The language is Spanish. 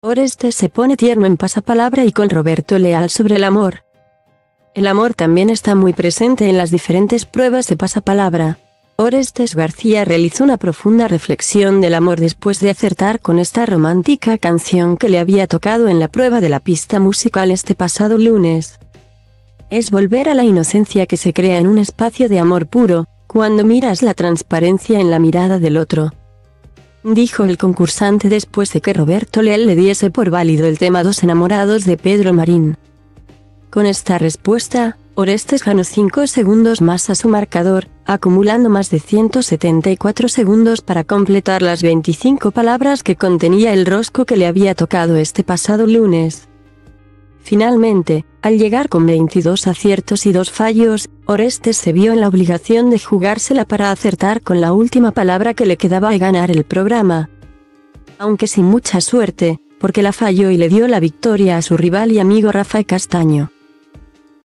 Orestes se pone tierno en pasapalabra y con Roberto Leal sobre el amor. El amor también está muy presente en las diferentes pruebas de pasapalabra. Orestes García realizó una profunda reflexión del amor después de acertar con esta romántica canción que le había tocado en la prueba de la pista musical este pasado lunes. Es volver a la inocencia que se crea en un espacio de amor puro, cuando miras la transparencia en la mirada del otro, dijo el concursante después de que Roberto Leal le diese por válido el tema Dos enamorados de Pedro Marín. Con esta respuesta, Orestes ganó 5 segundos más a su marcador, acumulando más de 174 segundos para completar las 25 palabras que contenía el rosco que le había tocado este pasado lunes. Finalmente, al llegar con 22 aciertos y 2 fallos, Orestes se vio en la obligación de jugársela para acertar con la última palabra que le quedaba y ganar el programa. Aunque sin mucha suerte, porque la falló y le dio la victoria a su rival y amigo Rafael Castaño.